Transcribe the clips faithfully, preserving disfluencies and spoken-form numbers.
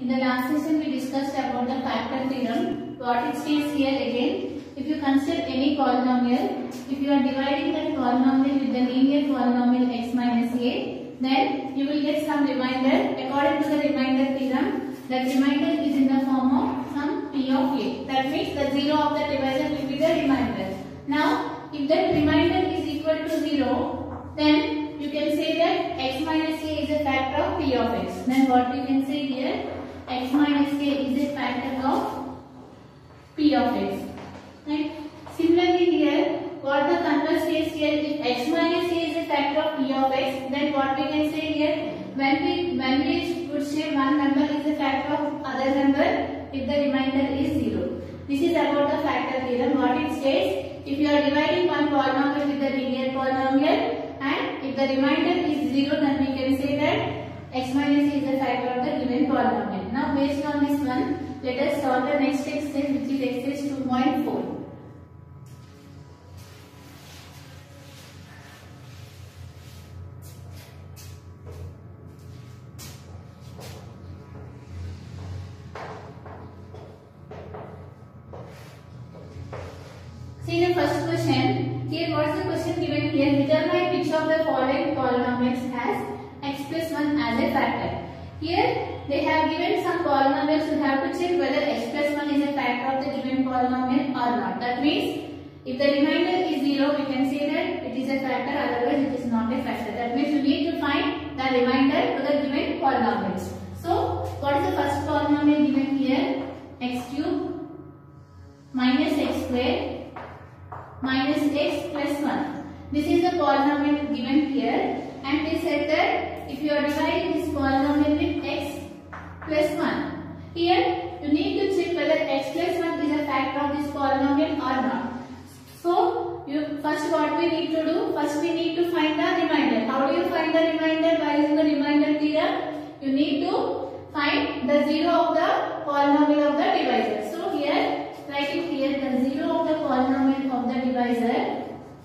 In the last session we discussed about the factor theorem. What it states here again, if you consider any polynomial, if you are dividing that polynomial with the linear polynomial x minus a, then you will get some remainder. According to the remainder theorem, that remainder is in the form of some p of a. That means the zero of the divisor will be the remainder. Now, if that remainder is equal to zero, then you can say that x minus a is a factor of p of x. Then what we can say here, x minus a is a factor of p of x. Right? Similarly here, what the converse says here, if x minus a is a factor of p of x, then what we can say here, when we when we would say one number is a factor of other number if the remainder is zero. This is about the factor theorem. What it states, if you are dividing one polynomial with a linear polynomial and if the remainder is zero, then we can say that x minus a is a factor of the given polynomial. Now based on this one, let us solve the next exercise, which is exercise two point four. See the first question. Here what is the question given here? Determine which of the following polynomials has x plus one as a factor. Here they have given some polynomials. You have to check whether x plus one is a factor of the given polynomial or not. That means if the remainder is zero, we can say that it is a factor, otherwise it is not a factor. That means you need to find the remainder to the given polynomials. So what is the first polynomial given here? X cube minus x square minus x plus one. This is the polynomial given here, and they said that if you are dividing this polynomial with x plus one, here you need to check whether x plus one is a factor of this polynomial or not. So you first what we need to do, first we need to find the remainder. How do you find the remainder? By using the remainder theorem, you need to find the zero of the polynomial of the divisor. So here, write it here, the zero of the polynomial of the divisor.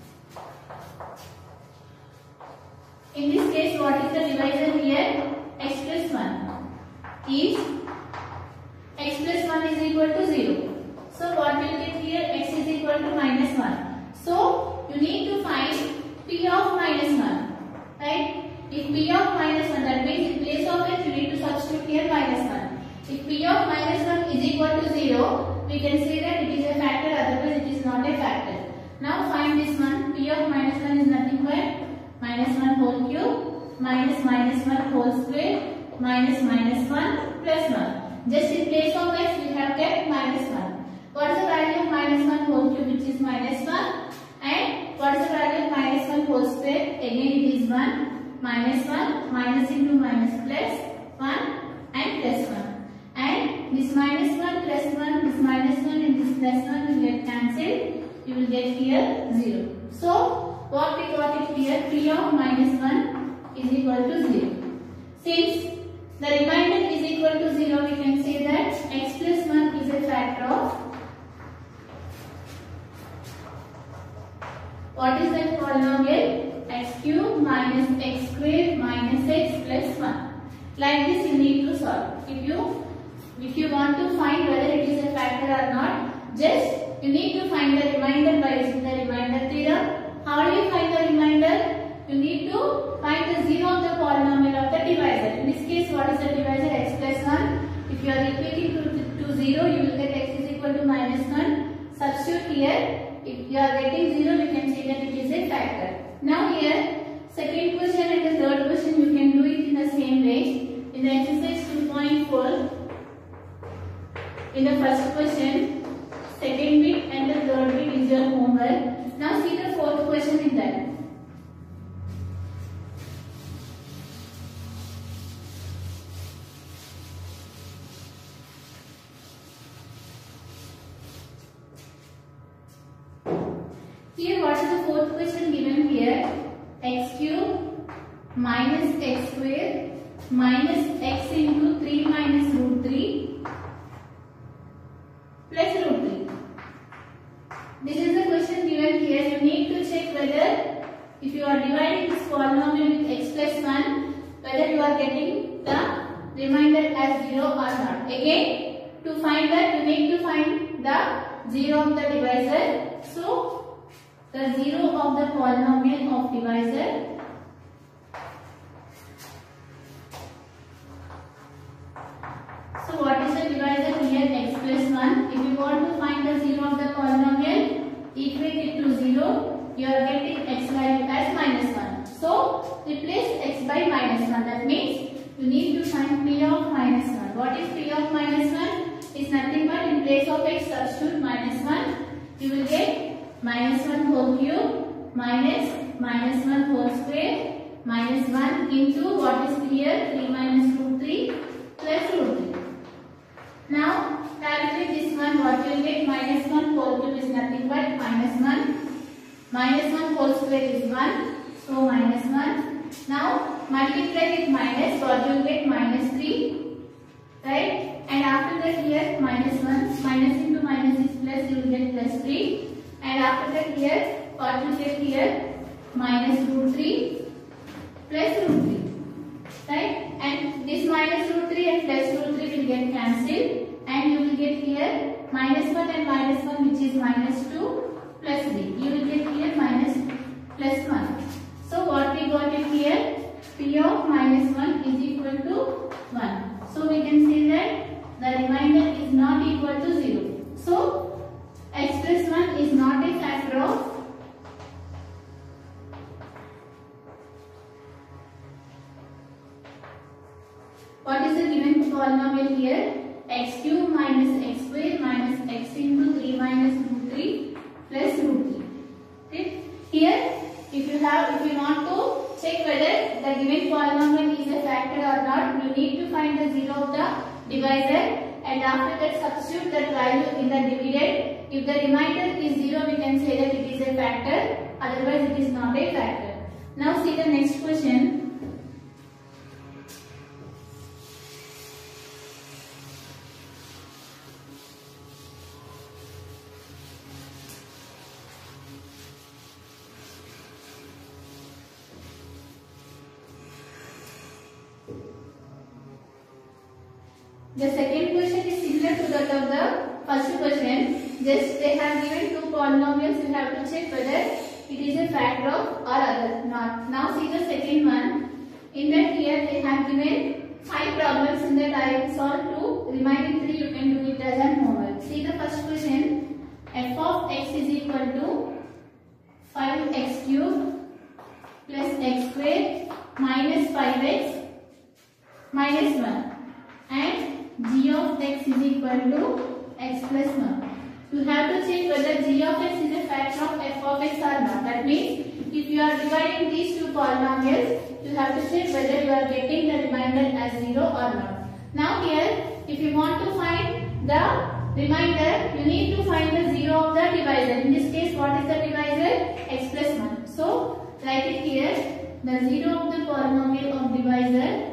In this case, what is the divisor here? X plus one is x plus one is equal to zero. So what will get here? X is equal to minus one. So you need to find p of minus one. Right? If p of minus one, that means in place of it you need to substitute here minus one. If p of minus one is equal to zero, we can say that it is a factor, otherwise it is not a factor. Now find this one. P of minus one is nothing but minus one whole cube minus minus one whole square minus minus one plus one. Just in place of x we have kept minus one. What is the value of minus one whole cube, which is minus one, and what is the value of minus one whole square? Again it is one, minus one, minus into minus plus one and plus one. And this minus one plus one, this minus one and this plus one will get cancelled. You will get here zero. So what we got it here, p of minus one is equal to zero. Since the remainder is equal to zero, we can say that x plus one is a factor of, what is that polynomial? X cube minus x square minus x plus one. Like this you need to solve. If you If you want to find whether it is a factor or not, just you need to find the remainder by using the remainder theorem. How do you find the remainder? You need to find the zero of the polynomial of the divisor. In this case, what is the divisor? X plus one. If you are equating to, to zero, you will get x is equal to minus one. Substitute here. If you are getting zero, we can say that it is a factor. Now here, second question and the third question, you can do it in the same way. In the exercise two point four, in the first question, second bit and the third bit is your homework. Now see the fourth question in that. Here what is the fourth question given here? X cube minus x square minus x into three minus root three plus root three. This is the question given here. You need to check whether if you are dividing this polynomial with x plus one, whether you are getting the remainder as zero or not. Again, to find that you need to find the zero of the divisor. So, the zero of the polynomial of divisor So what is the divisor here? X plus one. If you want to find the zero of the polynomial, equate it to zero. You are getting x value as minus one. So replace x by minus one. That means you need to find p of minus one. What is p of minus one? Is nothing but in place of x substitute minus one. You will get minus one whole cube minus minus one whole square minus one into what is here? three minus root three plus root three. Now calculate this one. What you will get? Minus one whole cube is nothing but minus one. Minus one whole square is one. So minus one. Now multiply with minus. What you will get? Minus three. Right? And after that here minus one. Minus into minus is plus. You will get plus three. And after that here what you will get here? Minus root three plus root three. Right? And this minus root three and plus root three will get cancelled. And you will get here minus one and minus one, which is minus two plus three. You will get here minus plus one. So what we got it here? P of minus one is equal to one. So we can say that the remainder is not equal to zero. So x plus one is not a factor of What is the given polynomial here? X cube minus x square minus x into three minus root three plus root three. Okay. Here, if you have, if you want to check whether the given polynomial is a factor or not, you need to find the zero of the divisor, and after that substitute that value in the dividend. If the remainder is zero, we can say that it is a factor. Otherwise, it is not a factor. Now see the next question. The second question is similar to that of the first question. Just they have given two polynomials. You have to check whether it is a factor of or other not. Now see the second one. In that here they have given five problems in that I will solve two. Remaining three you can do it as an homework. See the first question. F of x is equal to five x cube plus x square minus five x minus one, and g of x is equal to x plus one. You have to check whether g of x is a factor of f of x or not. That means if you are dividing these two polynomials, you have to check whether you are getting the remainder as zero or not. Now here, if you want to find the remainder, you need to find the zero of the divisor. In this case, what is the divisor? X plus one. So write it here. The zero of the polynomial of divisor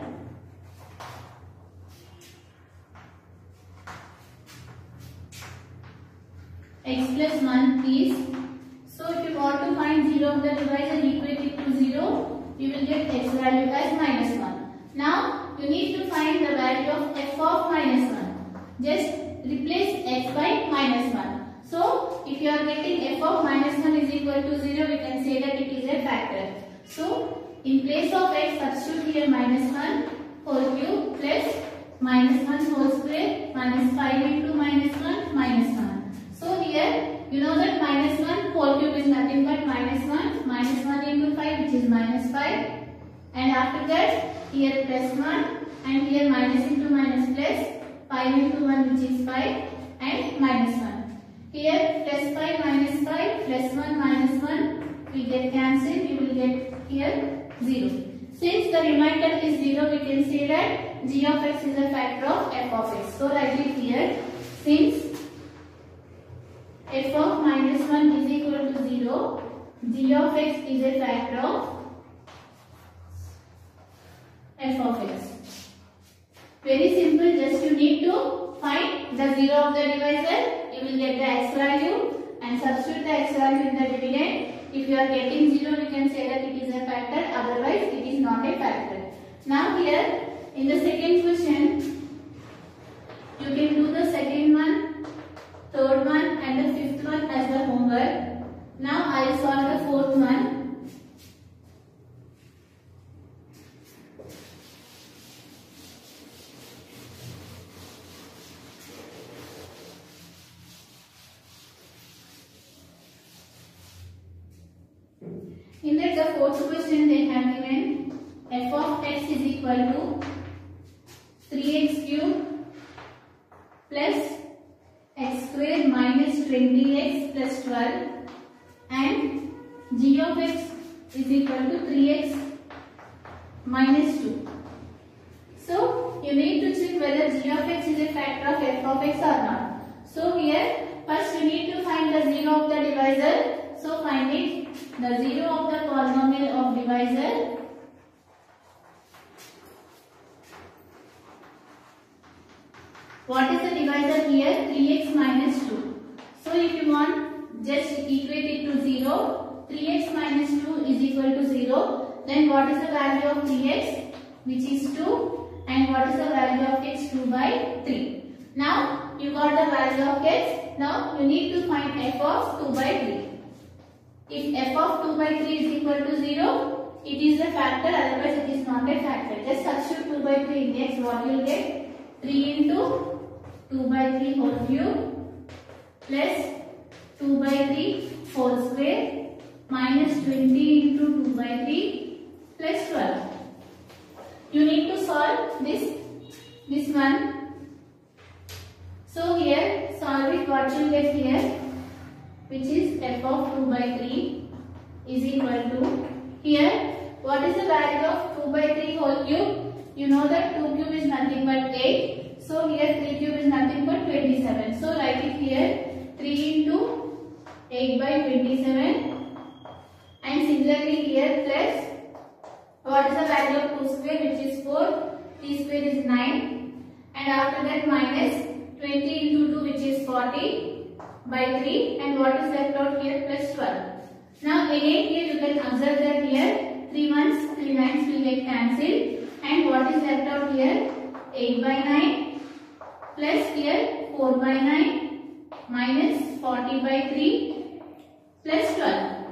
x plus one is, so if you want to find zero of the divisor, equate it to zero, you will get x value as minus one. Now you need to find the value of f of minus one. Just replace x by minus one. So if you are getting f of minus one is equal to zero, we can say that it is a factor. So in place of x, substitute here minus one whole cube plus minus one whole square minus five into minus one minus one. So here, you know that minus one whole cube is nothing but minus one, minus one into five, which is minus five. And after that, here plus one, and here minus into minus plus, five into one, which is five, and minus one. Here plus five minus five, plus one minus one, we get cancelled, you will get here zero. Since the remainder is zero, we can say that g of x is a factor of f of x. So write it here. Since f of minus one is equal to zero, g of x is a factor of f of x. Very simple, just you need to find the zero of the divisor, you will get the x value and substitute the x value in the dividend. If you are getting zero, we can say that it is a factor, otherwise it is not a factor. Now here, in the second question, fourth question they have given f of x is equal to three x cube plus x square minus twenty x plus twelve and g of x is equal to three x minus two. So you need to check whether g of x is a factor of f of x or not. So here first you need to find the zero of the divisor. So find it, the zero of the polynomial of divisor. What is the divisor here? three x minus two. So if you want, just equate it to zero. three x minus two is equal to zero. Then what is the value of three x? Which is two. And what is the value of x? two by three. Now you got the value of x. Now you need to find f of two by three. If f of two by three is equal to zero, it is a factor, otherwise it is not a factor. Just substitute two by three in x, what you will get? three into two by three whole cube plus two by three whole square minus twenty into two by three plus twelve. You need to solve this, this one. So here, solve it, what you will get here, which is f of two by three is equal to, here, what is the value of two by three whole cube? You know that two cube is nothing but eight. So here three cube is nothing but twenty-seven. So write it here, three into eight by twenty-seven. And similarly here plus, what is the value of two square, which is four, three square is nine. And after that minus twenty into two, which is forty by three. And what is left out here? Plus twelve. Now again here you can observe that here three ones, three nines will get cancelled. And what is left out here? eight by nine plus here four by nine minus forty by three plus twelve.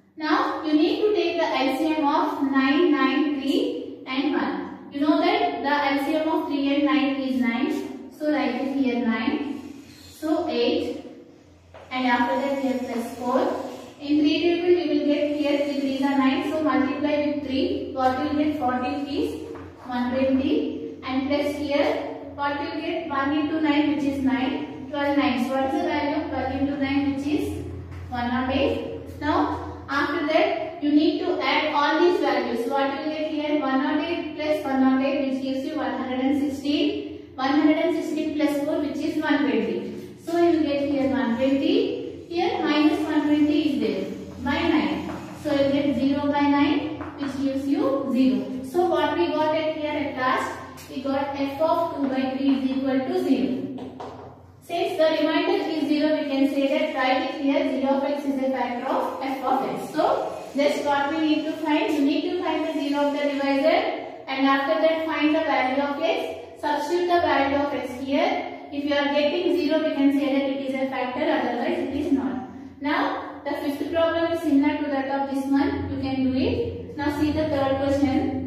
Now you need to take the L C M of nine, nine, three and one. You know that the L C M of three and nine is nine. So write it here nine. So eight. And after that here plus four. In three table you will get here three threes are nine. So multiply with three. What you will get? forty is one hundred twenty. And plus here what you will get? one into nine, which is nine. twelve nines. What is the value of twelve into nine, which is one hundred eight. Now after that you need to add all these values. What you will get here? one hundred eight plus one hundred eight, which gives you one hundred sixteen. one hundred sixteen plus four, which is one hundred twenty. So you will get here one hundred twenty. Here minus one hundred twenty is there by nine. So you will get zero by nine, which gives you zero. So what we got at here at last? We got f of two by three is equal to zero. Since the remainder is zero, we can say that write it here, zero of x is a factor of f of x. So that's what we need to find. You need to find the zero of the divisor, and after that find the value of x. Substitute the value of x here. If you are getting zero, we can say that it is a factor, otherwise it is not. Now the fifth problem is similar to that of this one. You can do it. Now see the third question.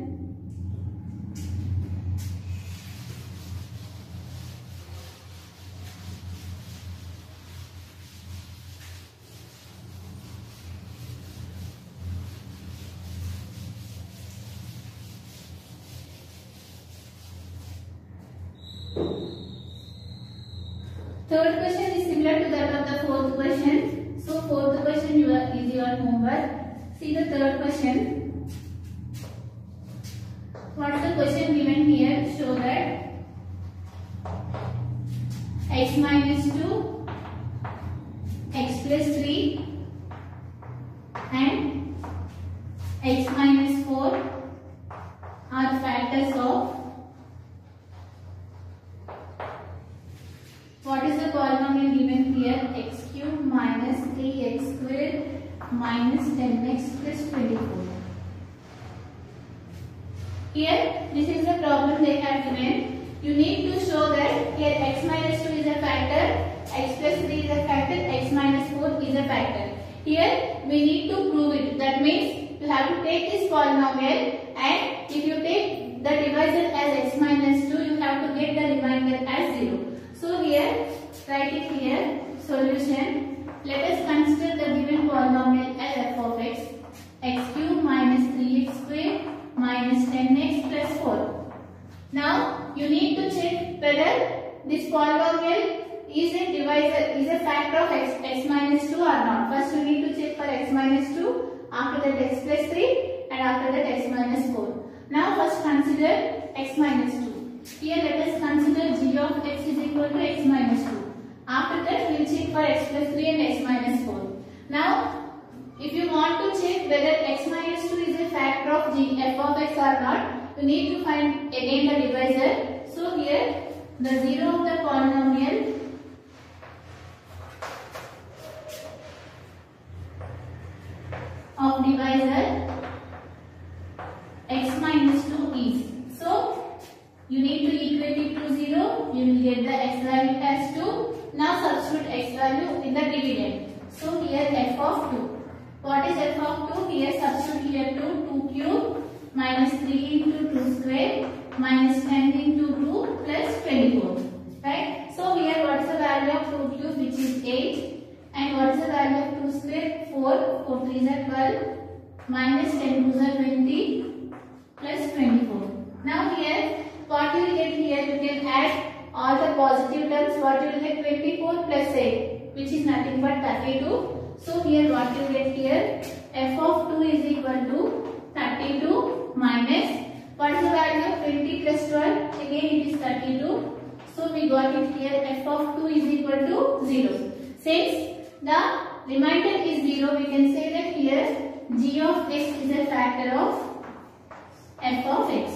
Third question is similar to that of the fourth question. So fourth question you are is your homework. See the third question. What is the question given here? Show that x minus two, x plus three and x minus four are factors of, what is the polynomial given here? X cube minus three x squared minus ten x plus twenty-four. Here, this is the problem they have given. You need to show that here x minus two is a factor, x plus three is a factor, x minus four is a factor. Here, we need to prove it. That means you have to take this polynomial, and if you take the divisor as x minus two, you have to get the remainder as zero. So here, write it here, solution. Let us consider the given polynomial as f of x, x cube minus Now you need to check whether this polynomial is a divisor, is a factor of x, x minus two or not. First you need to check for x minus two, after that x plus three, and after that x minus four. Now first consider x minus two. Here let us consider g of x is equal to x minus two. After that we will check for x plus three and x minus four. Now if you want to check whether x minus two is a factor of g f of x or not, you need to find again the divisor. So here the zero of the polynomial of divisor x minus two is. So you need to equate it to zero. You will get the x value as two. Now substitute x value in the dividend. So here f of two. What is f of two? Here substitute here two. two cube minus three into two square minus ten into two plus twenty-four. Right? So here what is the value of two cube, which is eight, and what is the value of two square? four. four threes are twelve minus ten twos are twenty plus twenty-four. Now here what you will get here, you can add all the positive terms. What you will get? twenty-four plus eight, which is nothing but thirty-two. So here what you get here, f of two is equal to thirty-two minus, what is the value of twenty plus twelve? Again it is thirty-two. So we got it here, f of two is equal to zero. Since the remainder is zero, we can say that here g of x is a factor of f of x.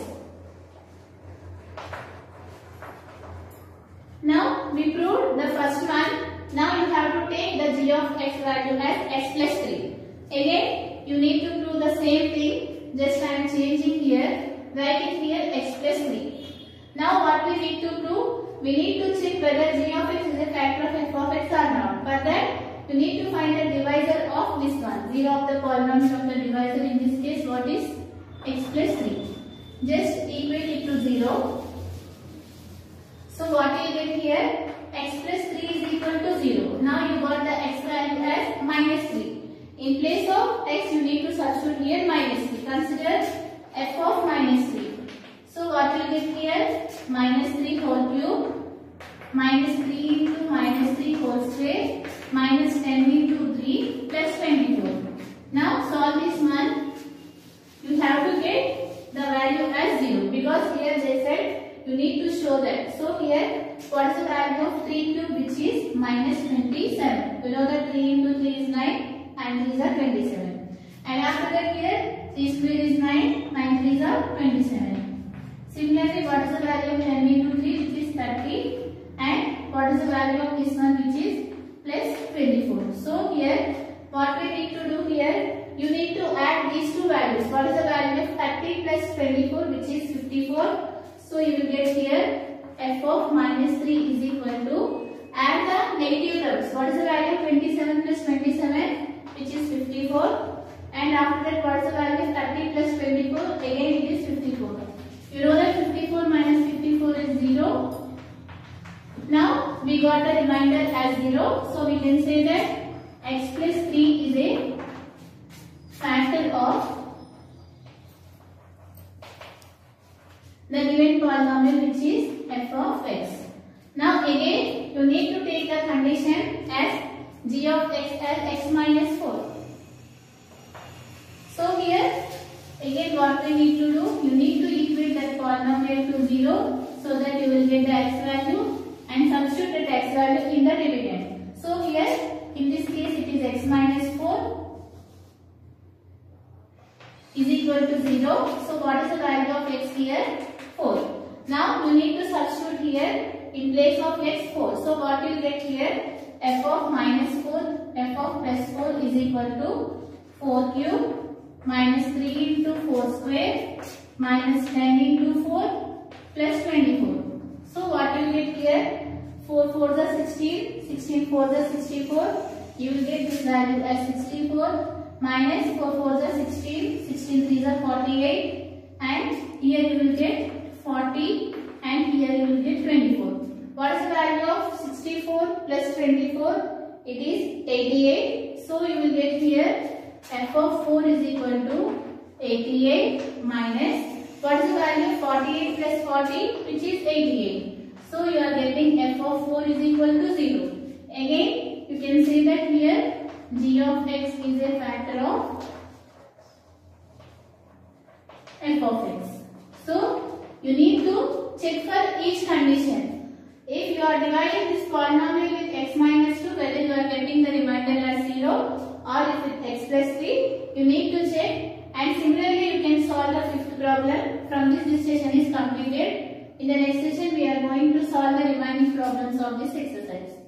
Now we proved the first one. Now you have to take the g of x value as x plus three. Again you need to prove the same thing. Just I am changing here. Write it here x plus three. Now what we need to prove? We need to check whether g of x is a factor of f of x or not. For that you need to find the divisor of this one. zero of the polynomial of the divisor, in this case what is x plus three. Just equate it to zero. So what you get here? X plus three is equal to zero. Now you got the x value as minus three. In place of x you need to substitute here minus three. Consider f of minus three. So what you get here? Minus three whole cube minus three into minus three whole square minus ten into three plus twenty-four. Now solve this one. You have to get the value as zero, because here they said you need to show that. So here what is the value of three cube, which is minus twenty-seven. You know that three into three is nine and threes are twenty-seven. And after that here three square is nine, nine threes are twenty-seven. Similarly what is the value of ten into three, which is thirty, and what is the value of this one, which is plus twenty-four. So here what we need to do here, you need to add these two values. What is the value of thirty plus twenty-four, which is fifty-four. So you will get here f of minus three is equal to, add the negative terms. What is the value of twenty-seven plus twenty-seven, which is fifty-four, and after that what is the value of thirty plus twenty-four, again it is fifty-four. You know that fifty-four minus fifty-four is zero. Now we got the remainder as zero. So we can say that x plus three is a factor of the given polynomial, which is f of x. Now again you need to take the condition as g of x as x minus four. So here again what we need to do, you need to equate that polynomial to zero, so that you will get the x value and substitute that x value in the dividend. So here in this case it is x minus four is equal to zero. So what is the value of x here? four. Now you need to substitute here in place of x four. So what you will get here? F of minus four, f of plus four is equal to four cube minus three into four square minus ten into four plus twenty-four. So what you will get here? four fours are sixteen, sixteen fours are sixty-four. You will get this value as sixty-four minus four fours are sixteen, sixteen threes are forty-eight, and here you will get forty, and here you will get twenty-four. What is the value of sixty-four plus twenty-four? It is eighty-eight. So you will get here f of four is equal to eighty-eight minus What is the value? forty-eight plus forty, which is eighty-eight. So you are getting f of four is equal to zero. Again, you can say that here g of x is a factor of f of x. So you need to check for each condition. If you are dividing this polynomial with x minus two, whether you are getting the remainder as zero or if with x plus three, you need to check. And similarly, you can solve the fifth problem. From this, this session is completed. In the next session, we are going to solve the remaining problems of this exercise.